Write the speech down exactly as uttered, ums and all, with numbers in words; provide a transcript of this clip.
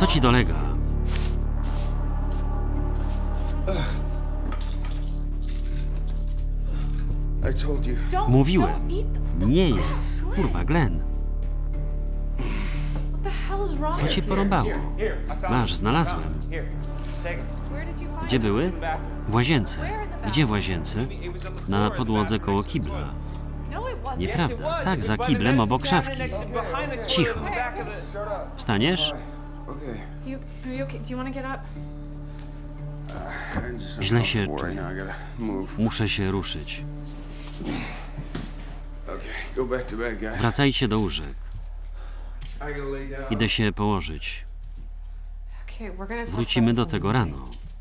Co ci dolega? Mówiłem. Nie jedz. Kurwa, Glenn. Co ci porąbało? Masz, znalazłem. Gdzie były? W łazience. Gdzie w łazience? Na podłodze koło kibla. Nieprawda. Tak, za kiblem obok szafki. Cicho. Wstaniesz? Źle się czuję. Muszę się ruszyć. Wracajcie do łóżek. Idę się położyć. Wrócimy do tego rano.